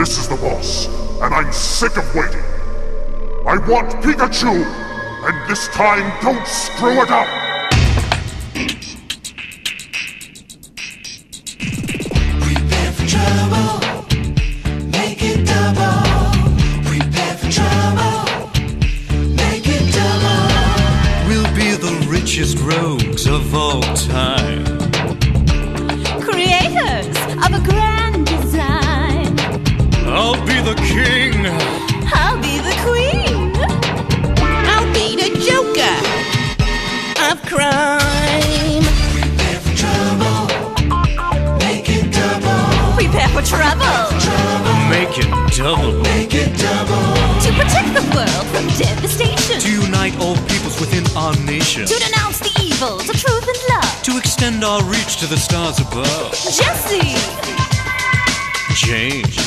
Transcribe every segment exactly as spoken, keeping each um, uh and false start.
This is the boss, and I'm sick of waiting. I want Pikachu, and this time don't screw it up! Prepare for trouble, make it double. Prepare for trouble, make it double. We'll be the richest rogues of all time. Creators of a grand design. I'll be the king. I'll be the queen. I'll be the Joker of crime. Prepare for trouble, make it double. Prepare for trouble. Make it double. Make it double. To protect the world from devastation. To unite all peoples within our nation. To denounce the evils of truth and love. To extend our reach to the stars above. Jessie. James.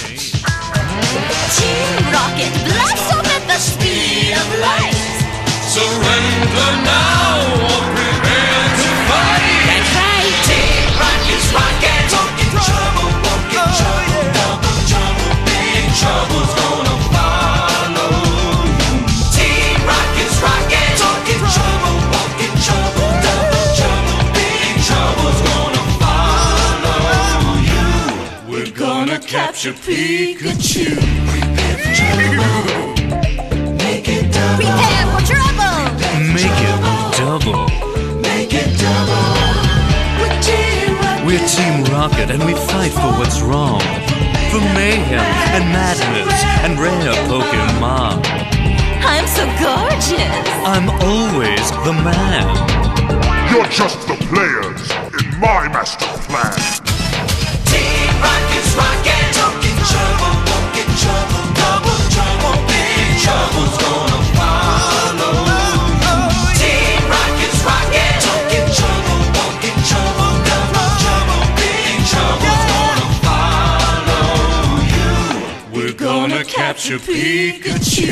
Team Rocket, blast off at the speed of light. Surrender now or prepare to fight. That's right. Team Rocket's rockin', talking trouble, walking trouble, double trouble, big trouble's gonna follow. Team Rocket's rockin', talking trouble, walking trouble, double trouble, big trouble's gonna follow you. We're gonna capture Pikachu. Prepare for trouble, make it double. Prepare for trouble. Make it double. Make it double. We're Team Rocket. We're Team Rocket and we fight for what's wrong. For mayhem and madness and rare Pokémon. I'm so gorgeous. I'm always the man. You're just the players in my master plan. Team Rocket's rockin', talking trouble, walking trouble, double trouble, big trouble's gonna follow. Team Rocket's rockin', talking trouble, walking trouble, double trouble, big trouble's gonna follow you. We're gonna capture Pikachu.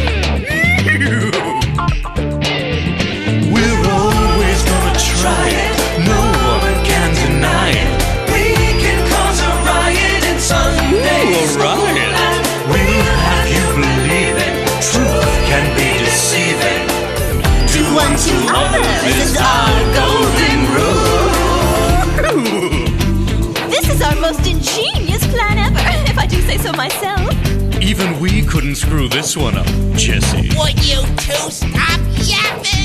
We're always gonna try it. No one can deny it. We can cause a riot in Sunday. Ooh, a riot. We'll have you believe it. Truth can be deceiving. Do unto others is our golden rule. This is our most ingenious plan ever, if I do say so myself. Even we couldn't screw this one up, Jessie. Would you two stop yapping?